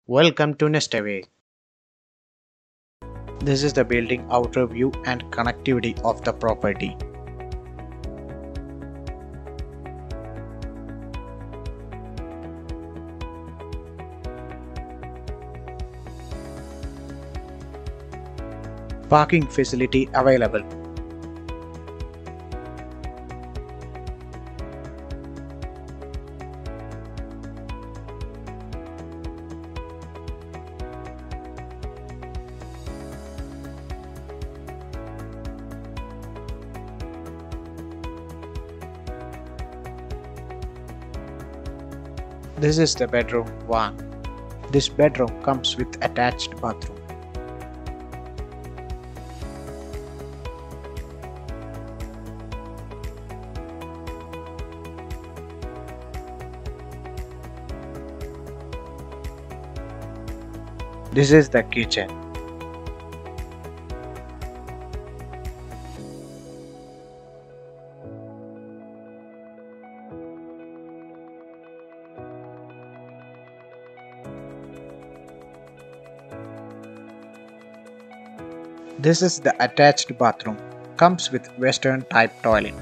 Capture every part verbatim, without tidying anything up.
Welcome to Nestaway. This is the building outer view and connectivity of the property. Parking facility available. This is the bedroom one. This bedroom comes with attached bathroom. This is the kitchen. This is the attached bathroom. Comes with western type toilet.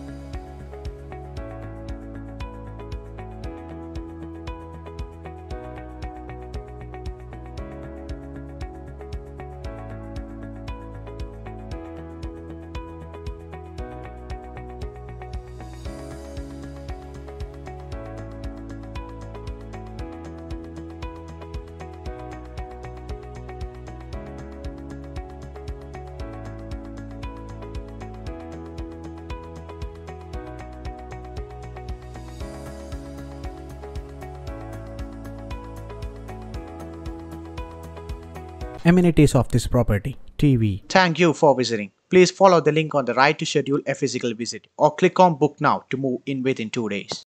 Amenities of this property: T V. Thank you for visiting. Please follow the link on the right to schedule a physical visit or click on book now to move in within two days.